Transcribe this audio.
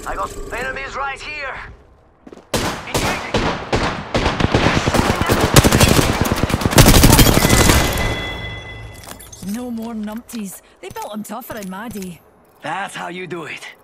I got enemies right here. Engaging. No more numpties. They built them tougher in my day. That's how you do it.